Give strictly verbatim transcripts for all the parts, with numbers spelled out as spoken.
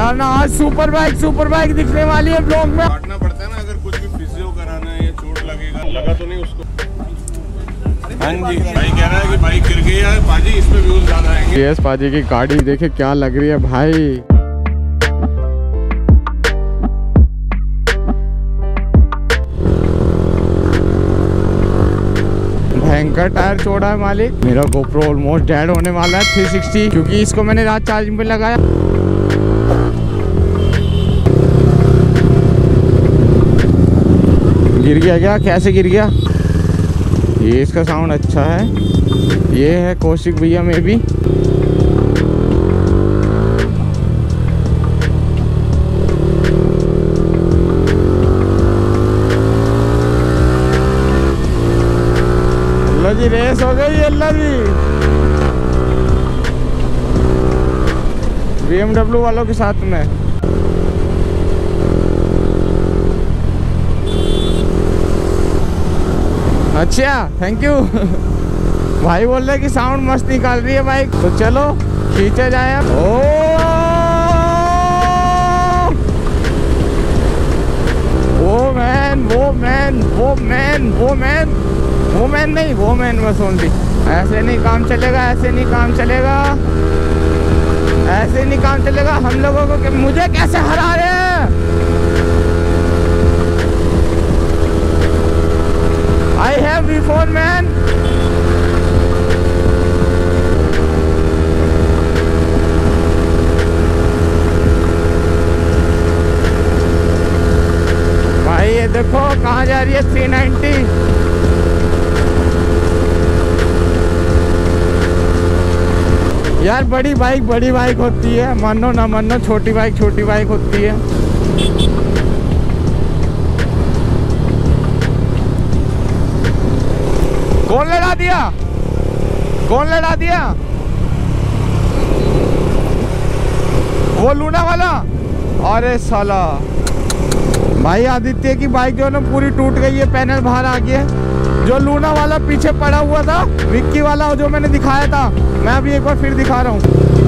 यार ना आज सुपर बाइक सुपर बाइक दिखने वाली है ब्लॉग में। काटना पड़ता है ना, अगर कुछ भी फिजियो कराना है या चोट लगेगा। लगा तो नहीं उसको? हाँ जी, भाई कह रहा है कि बाइक गिर गई है पाजी, इस पे व्यूज ज्यादा आएंगे। यस पाजी की गाड़ी देखे क्या लग रही है भाई। भयंकर टायर छोड़ा है मालिक। मेरा गोप्रो ऑलमोस्ट डेड होने वाला है थ्री सिक्सटी, क्योंकि इसको मैंने रात चार्जिंग पे लगाया। गिर गया क्या? कैसे गिर गया? ये इसका साउंड अच्छा है। ये है कौशिक भैया में भी। अल्लाह जी रेस हो गई। अल्लाह जी बी एम डब्ल्यू वालों के साथ में। अच्छा थैंक यू। भाई बोल रहे कि साउंड मस्त निकाल रही है बाइक, तो चलो खींचे जाए। ओ वो मैन वो मैन वो मैन वो मैन वो मैन नहीं वो मैन बस ओनली। ऐसे नहीं काम चलेगा, ऐसे नहीं काम चलेगा, ऐसे नहीं काम चलेगा। हम लोगों को कि मुझे कैसे हरा रहे हैं। I have V four man. भाई ये देखो कहाँ जा रही है थ्री नाइंटी। यार बड़ी बाइक बड़ी बाइक होती है, मानो ना मानो। छोटी बाइक छोटी बाइक होती है। कौन लड़ा दिया? कौन लड़ा दिया? वो लूना वाला। अरे साला भाई आदित्य की बाइक जो है ना पूरी टूट गई है, पैनल बाहर आ गया। जो लूना वाला पीछे पड़ा हुआ था, विक्की वाला जो मैंने दिखाया था, मैं अभी एक बार फिर दिखा रहा हूँ।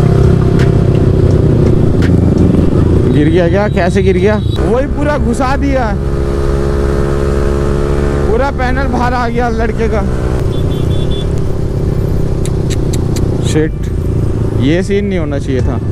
गिर गया क्या? कैसे गिर गया? वही पूरा घुसा दिया, पूरा पैनल बाहर आ गया लड़के का। शिट, ये सीन नहीं होना चाहिए था।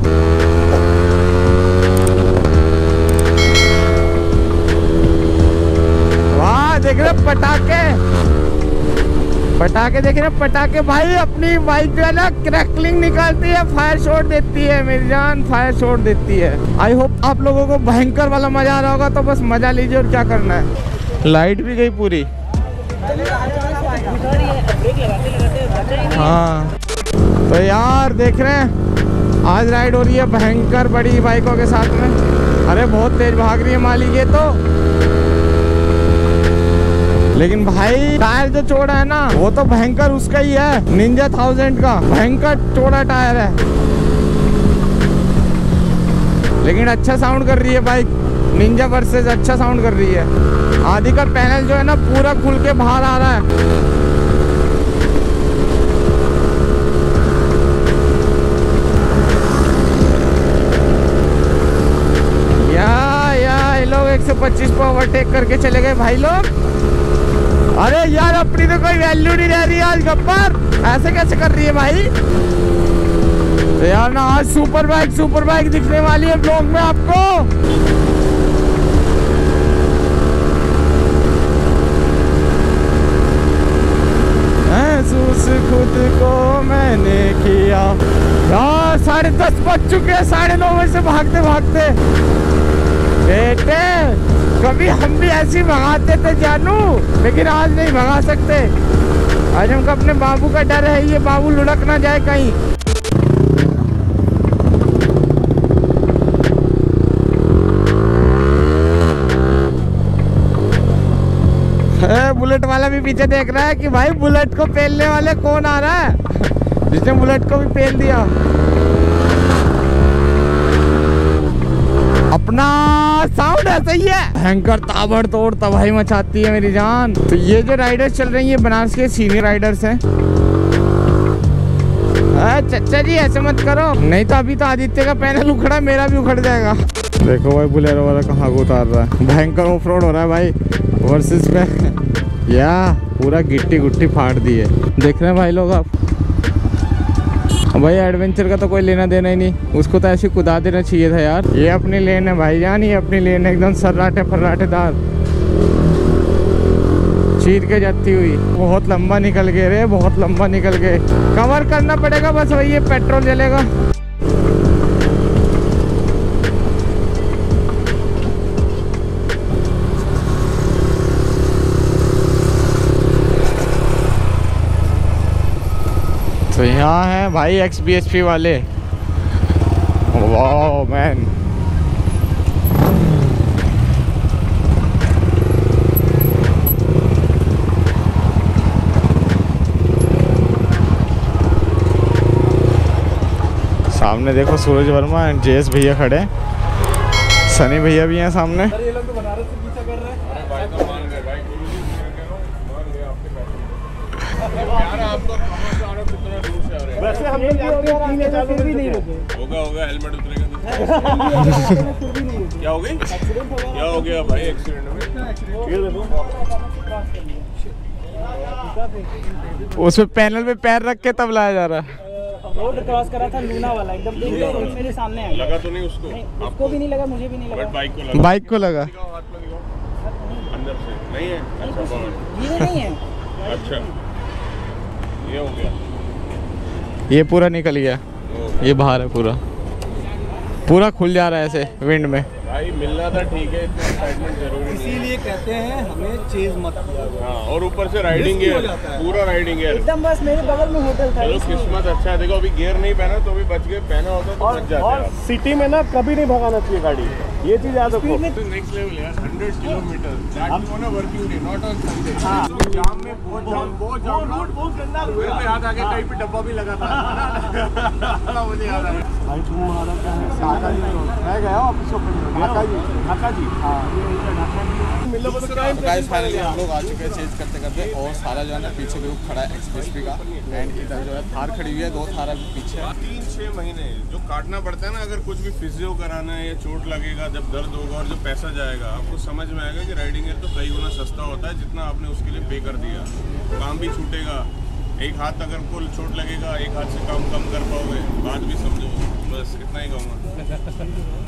वाह देख रहे पटाखे पटाखे देख रहे पटाखे। भाई अपनी बाइक जो है ना क्रैकलिंग निकालती है, फायर शॉट देती है मेरी जान, फायर शॉट देती है। आई होप आप लोगों को भयंकर वाला मजा आ रहा होगा, तो बस मजा लीजिए और क्या करना है। लाइट भी गई पूरी। हाँ तो यार देख रहे हैं आज राइड हो रही है भयंकर बड़ी बाइकों के साथ में। अरे बहुत तेज भाग रही है मालिक ये तो। लेकिन भाई टायर जो चौड़ा है ना, वो तो भयंकर उसका ही है, निंजा थाउजेंड का भयंकर चौड़ा टायर है। लेकिन अच्छा साउंड कर रही है बाइक, निंजा वर्सेस अच्छा साउंड कर रही है। आदि का पैनल जो है ना पूरा खुल के बाहर आ रहा है। एक सौ पच्चीस पे ओवरटेक करके चले गए भाई लोग। अरे यार अपनी तो कोई वैल्यू नहीं रह रही आज गब्बर, ऐसे कैसे कर रही है भाई। तो यार ना आज सुपर बाइक सुपर बाइक दिखने वाली है ब्लॉग में आपको। महसूस खुद को मैंने किया। यार साढ़े दस बज चुके हैं, साढ़े नौ बजे से भागते भागते। बेटे कभी हम भी ऐसी भगाते थे जानू, लेकिन आज नहीं भगा सकते। आज हमको अपने बाबू का डर है, ये बाबू लुढ़क ना जाए कहीं। है बुलेट वाला भी पीछे देख रहा है कि भाई बुलेट को पेलने वाले कौन आ रहा है, जिसने बुलेट को भी पेल दिया। अपना साउंड ऐसा ही है, भयंकर ताबड़तोड़ तबाही मचाती है मेरी जान। तो ये जो राइडर्स चल रही है बनारस के सीनियर राइडर्स हैं। चाचा जी ऐसे मत करो, नहीं तो अभी तो आदित्य का पैनल उखड़ा, मेरा भी उखड़ जाएगा। देखो भाई बुलेरो वाला कहाँ को उतार रहा है, भयंकर ऑफ रोड हो रहा है भाई वर्सेस पे। या पूरा गिट्टी गुट्टी फाड़ दी है, देख रहे हैं भाई लोग आप। भाई एडवेंचर का तो कोई लेना देना ही नहीं, उसको तो ऐसे कुदा देना चाहिए था यार। ये अपनी लेन है भाई जान, ये अपनी लेन है एकदम सर्राटे फर्राटेदार, चीर के जाती हुई। बहुत लंबा निकल गए रे, बहुत लंबा निकल गए, कवर करना पड़ेगा बस, वही ये पेट्रोल जलेगा। तो यहाँ है भाई एक्स बी एच पी वाले, वाह मैन। सामने देखो Suraj Verma and J S भैया खड़े, सनी भैया भी हैं सामने। ये लोग तो बनारस से पीछा कर रहे हैं। भाई तो मान गए भाई, यार आपको कहाँ से आ रहे हो, कितना दूर से आ रहे हैं? वैसे हम लोग तीन या चार लोग भी नहीं रुके। होगा होगा हेलमेट उतरेगा तो क्या हो गई, क्या हो गया भाई एक्सीडेंट में? उसमें पैनल पे पैर रख के तब लाया जा रहा है। रोड क्रॉस करा था लूना वाला, एकदम मेरे सामने आ गया। लगा तो नहीं उसको? नहीं, उसको भी नहीं लगा, मुझे भी नहीं लगा। बट बाइक को लगा। बाइक को लगा। दिखाओ, हाथ में दिखाओ। अंदर से नहीं है? अच्छा बाहर। ये नहीं है। अच्छा ये हो गया, ये पूरा निकल गया, ये बाहर है, पूरा पूरा खुल जा रहा है ऐसे विंड में। भाई मिलना था ठीक है, इतना एक्साइटमेंट जरूरी नहीं है। इसीलिए कहते हैं हमें चेज मत किया। हाँ, और ऊपर से राइडिंग गियर, पूरा राइडिंग गियर एकदम बस मेरे बगल में होटल था। चलो किस्मत अच्छा है, देखो अभी गियर नहीं पहना तो भी बच गए, पहना होता तो बच जाते। और सिटी में ना कभी नहीं भगाना चाहिए गाड़ी, ये चीज याद रखो। नेक्स्ट लेवल यार, hundred kilometre that on a working day, not on Sunday. जाम में बहुत जाम, बहुत जाम, रोड बहुत गंदा हुआ। मेरे को याद आ गया कहीं पे डब्बा भी लगा था। मुझे याद आ गया भाई तुम्हारा क्या है, काका जी मैं गया ऑफिस को, काका जी काका जी हाँ मिलो तो क्या है। गाइस फाइनली हम लोग आ चुके हैं चेंज करते करते, और सारा जो है ना पीछे ग्रुप खड़ा है एक्सपीएसपी का, एंड इधर जो है थार खड़ी हुई है, दो थार अभी पीछे है। तीन छः महीने जो काटना पड़ता है ना, अगर कुछ भी फिजियो कराना है या चोट लगेगा, जब दर्द होगा और जो पैसा जाएगा, आपको समझ में आएगा कि राइडिंग गियर तो कई गुना सस्ता होता है जितना आपने उसके लिए पे कर दिया। काम भी छूटेगा, एक हाथ अगर कुल चोट लगेगा, एक हाथ से काम कम कर पाओगे, बात भी समझो, बस इतना ही कहूँगा।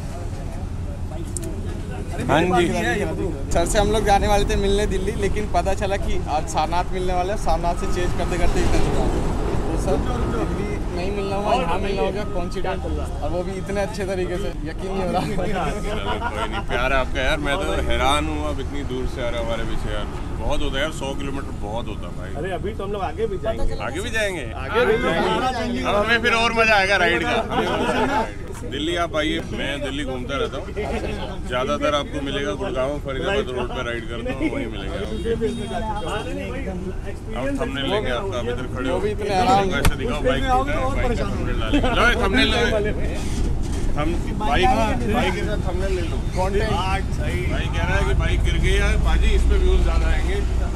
हाँ जी, सर से हम लोग जाने वाले थे मिलने दिल्ली, लेकिन पता चला कि आज सारनाथ मिलने वाले हैं, सारनाथ से चेंज करते करते इतना चुका तो सर दिल्ली नहीं मिलना हुआ, यहाँ मिलना हो गया कॉन्सिडेंट, और वो भी इतने अच्छे तरीके से, यकीन नहीं हो रहा। कोई नहीं, प्यार है आपका यार, मैं तो हैरान हूँ अब इतनी दूर से आ रहा है हमारे पीछे यार, बहुत होता है यार, सौ किलोमीटर बहुत होता है भाई। अरे अभी तो हम लोग आगे भी जाएंगे, आगे भी जाएंगे, आगे भी जाएंगे। अब हमें फिर और मजा आएगा राइड का। दिल्ली आप आइए, मैं दिल्ली घूमता रहता हूँ, ज़्यादातर आपको मिलेगा गुड़गांव फरीदाबाद रोड पर राइड करता हूँ, वहीं मिलेगा। अब थंबनेल लेंगे आपका, आप इधर खड़े हो भी इतने आराम ऐसे दिखाओ, बाइक बाइक का थंबनेल डालेंगे, थंबनेल हम बाइक बाइक के साथ थंबनेल ले लो। भाई कह रहा है कि बाइक गिर गई है पाजी, इस पे व्यूज ज़्यादा आएंगे।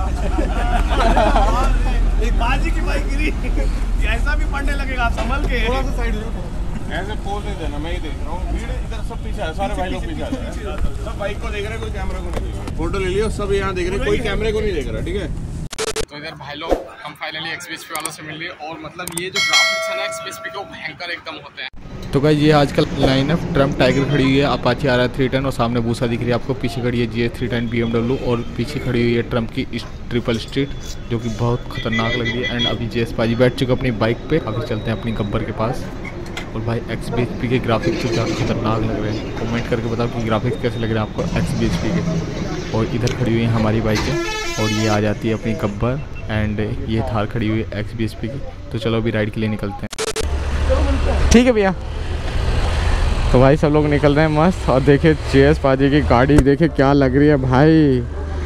एक बाजी की बाइक गिरी, ऐसा भी पढ़ने लगेगा, आप संभल के थोड़ा सा साइड ऐसे पोज नहीं देना, मैं ही देख रहा हूँ, भीड़ इधर सब पीछे है, सारे भाई लोग पीछे आ रहे हैं, सब बाइक को देख रहे हैं, कोई कैमरा को नहीं देख रहा। फोटो ले लियो, सब यहाँ देख रहे हैं, कोई कैमरे को नहीं देख रहा, ठीक है। तो इधर भाई लोग हम फाइनली एक्सपीएसपी वालों से मिल लिए, और मतलब ये जो ग्राफिक्स है ना एक्सपीएसपी के, वो भयंकर एकदम होते हैं। तो गाइस ये आजकल लाइन है, ट्रम्प टाइगर खड़ी हुई है, अपाची आ रहा है थ्री टेन, और सामने बूसा दिख रही है आपको, पीछे खड़ी है G S three ten B M W, और पीछे खड़ी हुई है ट्रम्प की ट्रिपल स्ट्रीट, जो कि बहुत खतरनाक लग रही है। एंड अभी जे एस पाजी बैठ चुके अपनी बाइक पे, अभी चलते हैं अपनी गब्बर के पास। और भाई एक्स बी एच पी के ग्राफिक्स तो क्या खतरनाक लग रहे हैं, कमेंट करके बताओ कि ग्राफिक्स कैसे लग रहे हैं आपको एक्स बी एच पी के। और इधर खड़ी हुई है हमारी बाइकें, और ये आ जाती है अपनी गब्बर, एंड ये थार खड़ी हुई है एक्स बी एच पी की। तो चलो अभी राइड के लिए निकलते हैं, ठीक है भैया। तो भाई सब लोग निकल रहे हैं मस्त, और देखिए जे एस पाजी की गाड़ी देखिए क्या लग रही है भाई।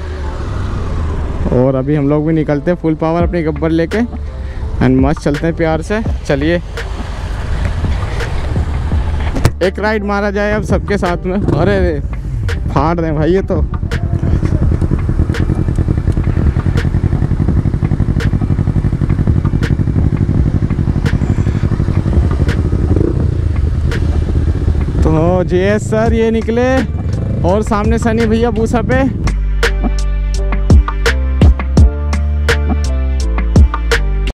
और अभी हम लोग भी निकलते हैं फुल पावर अपनी गब्बर लेके, एंड मस्त चलते हैं प्यार से। चलिए एक राइड मारा जाए अब सबके साथ में। अरे फाड़ रहे हैं भाई ये तो। ओ जी एस सर ये निकले और सामने सनी भैया बूसा पे।